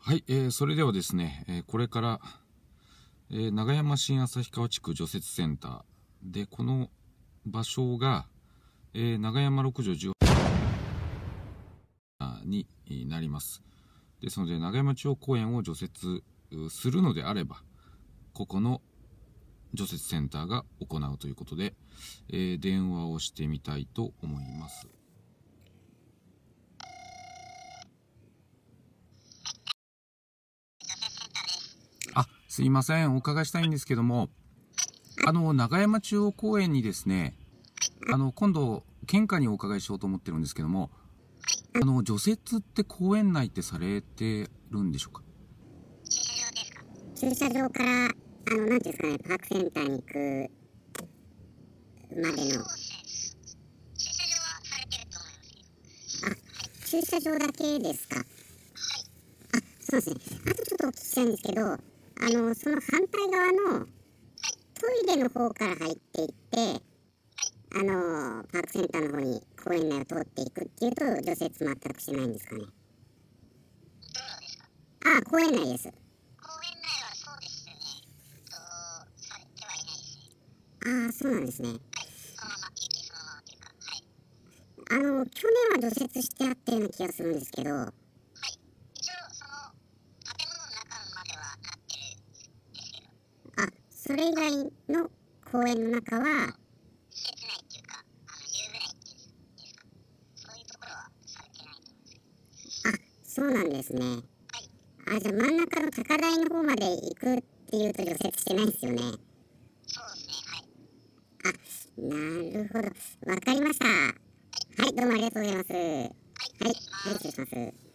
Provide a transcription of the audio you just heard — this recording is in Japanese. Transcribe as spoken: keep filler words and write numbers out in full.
はい、えー、それではですね、えーこれから、えー永山新旭川地区除雪センターで、この場所が、えー永山ろく条じゅうはちになります。ですので、永山中央公園を除雪するのであれば、ここの除雪センターが行うということで、えー電話をしてみたいと思います。あ、すいません、お伺いしたいんですけども、あの、永山中央公園にですね、あの、今度、献花にお伺いしようと思ってるんですけども、あの、除雪って公園内ってされてるんでしょうか？ 駐車場から、あの、なんていうんですかね、パークセンターに行くまでの。あ、駐車場だけですか？あ、そうですね。あとちょっとお聞きしたいんですけど、あの、その反対側のトイレの方から入っていって、あの、パークセンターの方に公園内を通っていくっていうと、除雪全くしてないんですかね。あ、公園内です。ああ、そうなんですね。あの、去年は除雪してあったような気がするんですけど、あ、それ以外の公園の中は、あ、そうなんですね。あ、じゃあ真ん中の高台の方まで行くっていうと除雪してないですよね。あ、なるほど。わかりました。はい、どうもありがとうございます。はい、はい、失礼します。